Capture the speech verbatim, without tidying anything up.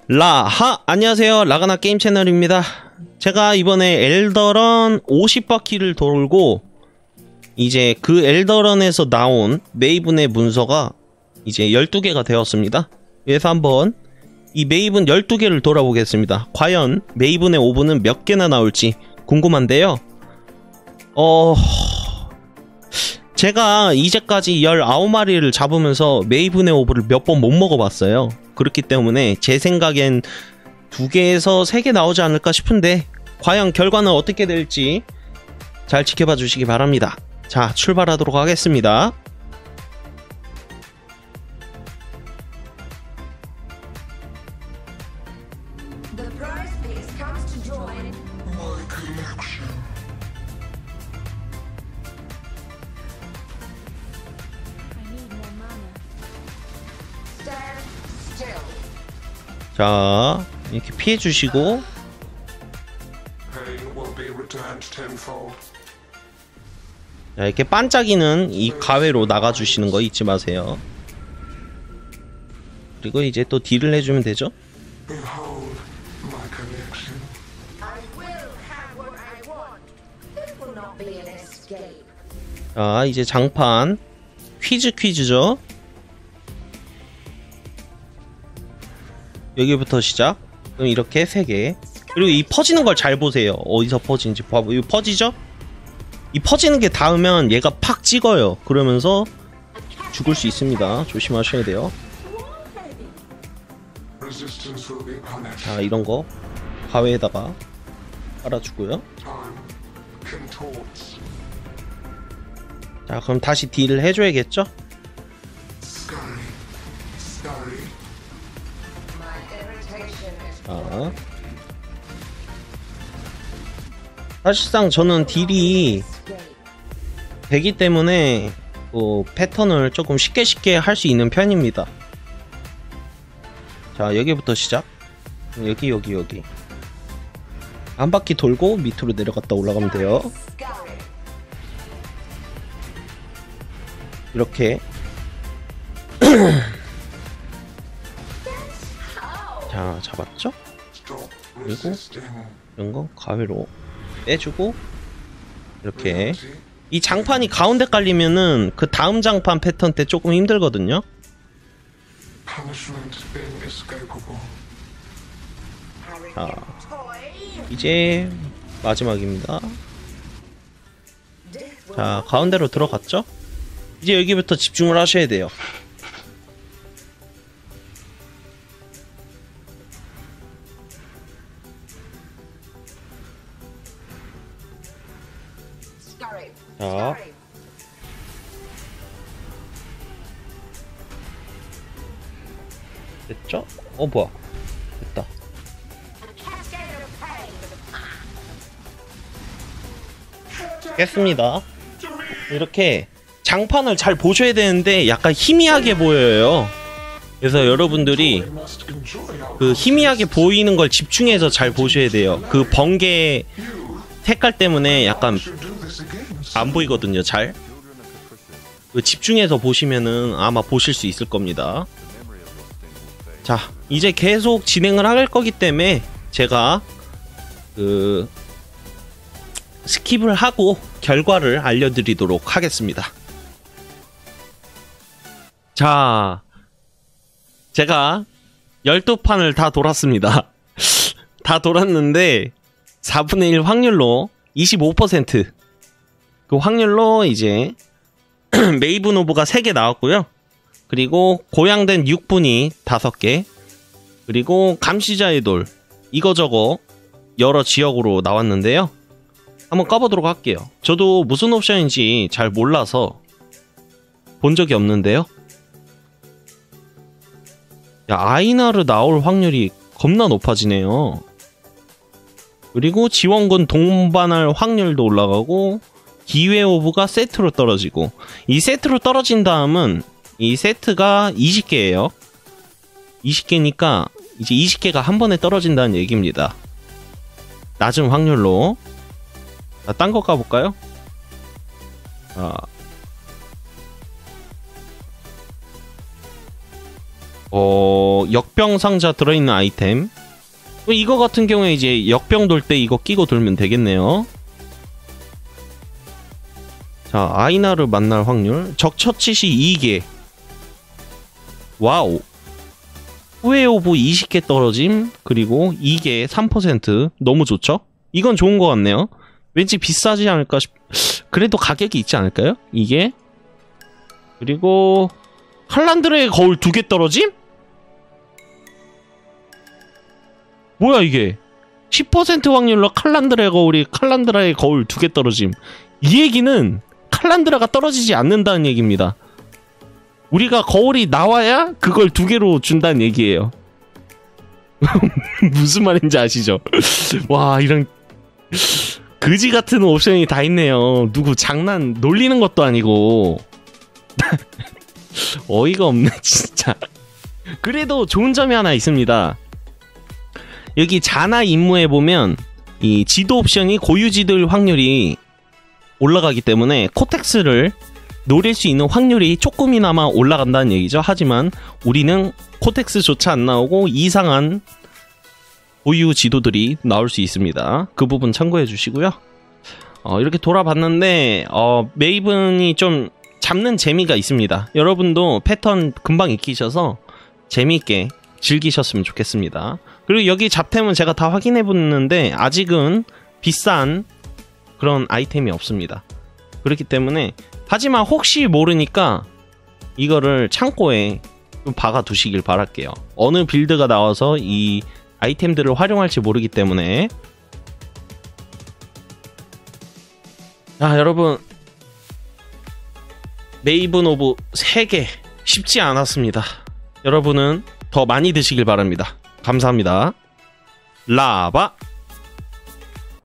라하! 안녕하세요. 라가나 게임 채널입니다. 제가 이번에 엘더런 오십 바퀴를 돌고 이제 그 엘더런에서 나온 메이븐의 문서가 이제 열두 개가 되었습니다. 그래서 한번 이 메이븐 열두 개를 돌아보겠습니다. 과연 메이븐의 오브는 몇 개나 나올지 궁금한데요. 어... 제가 이제까지 열아홉 마리를 잡으면서 메이븐의 오브를 몇 번 못 먹어봤어요. 그렇기 때문에 제 생각엔 두 개에서 세 개 나오지 않을까 싶은데 과연 결과는 어떻게 될지 잘 지켜봐 주시기 바랍니다. 자, 출발하도록 하겠습니다. 자, 이렇게 피해주시고 자, 이렇게 반짝이는 이 가회로 나가주시는 거 잊지 마세요. 그리고 이제 또 딜을 해주면 되죠. 자, 이제 장판 퀴즈 퀴즈죠. 여기부터 시작. 그럼 이렇게 세 개. 그리고 이 퍼지는 걸 잘 보세요. 어디서 퍼지는지 봐보. 이거 퍼지죠? 이 퍼지는 게 닿으면 얘가 팍 찍어요. 그러면서 죽을 수 있습니다. 조심하셔야 돼요. 자, 이런 거 가회에다가 깔아주고요. 자, 그럼 다시 딜을 해줘야겠죠? 자, 사실상 저는 딜이 되기 때문에 뭐 패턴을 조금 쉽게 쉽게 할 수 있는 편입니다. 자, 여기부터 시작. 여기 여기 여기 한 바퀴 돌고 밑으로 내려갔다 올라가면 돼요. 이렇게 자, 잡았죠? 그리고 이런 거 가위로 빼주고 이렇게 이 장판이 가운데 깔리면은 그 다음 장판 패턴 때 조금 힘들거든요. 자, 이제 마지막입니다. 자, 가운데로 들어갔죠? 이제 여기부터 집중을 하셔야 돼요. 자, 됐죠? 어, 뭐야, 됐다. 깼습니다. 이렇게 장판을 잘 보셔야 되는데 약간 희미하게 보여요. 그래서 여러분들이 그 희미하게 보이는 걸 집중해서 잘 보셔야 돼요. 그 번개 색깔 때문에 약간 안 보이거든요, 잘. 그 집중해서 보시면은 아마 보실 수 있을 겁니다. 자, 이제 계속 진행을 할 거기 때문에 제가 그 스킵을 하고 결과를 알려드리도록 하겠습니다. 자, 제가 열두 판을 다 돌았습니다. 다 돌았는데 사분의 일 확률로 이십오 퍼센트 그 확률로 이제 메이븐 오브가 세 개 나왔고요. 그리고 고양된 육 분이 다섯 개, 그리고 감시자의 돌 이거저거 여러 지역으로 나왔는데요. 한번 까보도록 할게요. 저도 무슨 옵션인지 잘 몰라서 본 적이 없는데요. 야, 아이나르 나올 확률이 겁나 높아지네요. 그리고 지원군 동반할 확률도 올라가고 기회 오브가 세트로 떨어지고, 이 세트로 떨어진 다음은 이 세트가 이십 개예요. 이십 개니까 이제 이십 개가 한 번에 떨어진다는 얘기입니다. 낮은 확률로. 자, 딴 거 까볼까요? 자, 어, 역병 상자 들어있는 아이템. 이거 같은 경우에 이제 역병 돌 때 이거 끼고 돌면 되겠네요. 자, 아이나를 만날 확률. 적 처치 시 이 개. 와우. 후회 오브 이십 개 떨어짐. 그리고 이 개 삼 퍼센트. 너무 좋죠? 이건 좋은 것 같네요. 왠지 비싸지 않을까 싶... 그래도 가격이 있지 않을까요? 이게. 그리고 칼란드라의 거울 두 개 떨어짐? 뭐야 이게? 십 퍼센트 확률로 칼란드라의 거울이 칼란드라의 거울 두 개 떨어짐. 이 얘기는 칼란드라가 떨어지지 않는다는 얘기입니다. 우리가 거울이 나와야 그걸 두 개로 준다는 얘기예요. 무슨 말인지 아시죠? 와, 이런 그지 같은 옵션이 다 있네요. 누구 장난 놀리는 것도 아니고. 어이가 없네 진짜. 그래도 좋은 점이 하나 있습니다. 여기 자나 임무에 보면 이 지도 옵션이 고유지도일 확률이 올라가기 때문에 코텍스를 노릴 수 있는 확률이 조금이나마 올라간다는 얘기죠. 하지만 우리는 코텍스조차 안 나오고 이상한 고유 지도들이 나올 수 있습니다. 그 부분 참고해 주시고요. 어, 이렇게 돌아봤는데 어, 메이븐이 좀 잡는 재미가 있습니다. 여러분도 패턴 금방 익히셔서 재미있게 즐기셨으면 좋겠습니다. 그리고 여기 잡템은 제가 다 확인해 봤는데 아직은 비싼 그런 아이템이 없습니다. 그렇기 때문에 하지만 혹시 모르니까 이거를 창고에 좀 박아 두시길 바랄게요. 어느 빌드가 나와서 이 아이템들을 활용할지 모르기 때문에. 자, 여러분, 메이븐 오브 세 개 쉽지 않았습니다. 여러분은 더 많이 드시길 바랍니다. 감사합니다. 라바.